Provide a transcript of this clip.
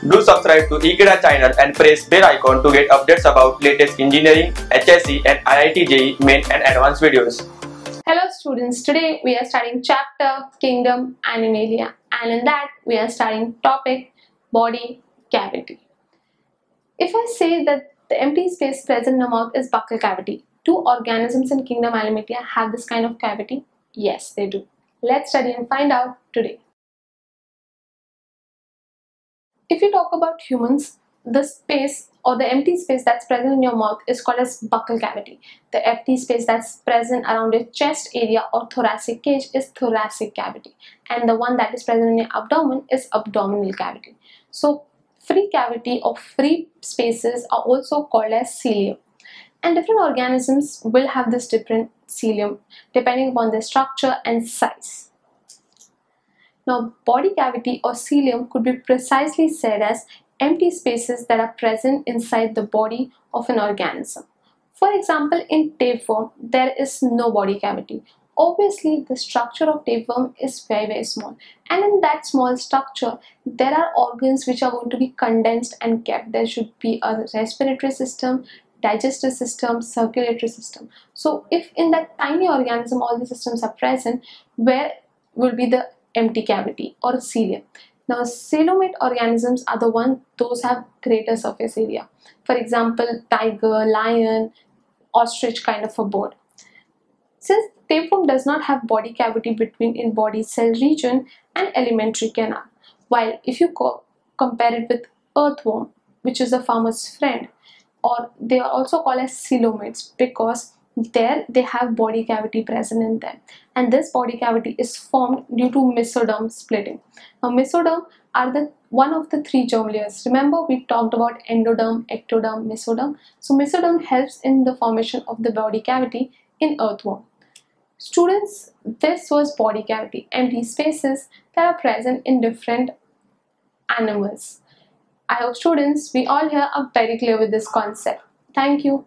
Do subscribe to Ekeeda channel and press bell icon to get updates about latest engineering, HSC and IIT JEE main and advanced videos. Hello students, today we are studying chapter Kingdom Animalia, and in that we are studying topic body cavity. If I say that the empty space present in the mouth is buccal cavity, do organisms in Kingdom Animalia have this kind of cavity? Yes, they do. Let's study and find out today. If you talk about humans, the space or the empty space that's present in your mouth is called as buccal cavity. The empty space that's present around your chest area or thoracic cage is thoracic cavity, and the one that is present in your abdomen is abdominal cavity. So free cavity or free spaces are also called as cilium, and different organisms will have this different cilium depending upon their structure and size. Now, body cavity or cilium could be precisely said as empty spaces that are present inside the body of an organism. For example, in tapeworm, there is no body cavity. Obviously, the structure of tapeworm is very small, and in that small structure, there are organs which are going to be condensed and kept. There should be a respiratory system, digestive system, circulatory system. So, if in that tiny organism all the systems are present, where will be the empty cavity or cilium? Now, coelomate organisms are the ones those have greater surface area. For example, tiger, lion, ostrich kind of a bird. Since tapeworm does not have body cavity between in body cell region and alimentary canal, while if you compare it with earthworm, which is a farmer's friend, or they are also called as coelomates because there they have body cavity present in them, and this body cavity is formed due to mesoderm splitting. Now, mesoderm are the one of the three germ layers. Remember, we talked about endoderm, ectoderm, mesoderm. So mesoderm helps in the formation of the body cavity in earthworm. Students, this was body cavity, empty spaces that are present in different animals. I hope students, we all here are very clear with this concept. Thank you.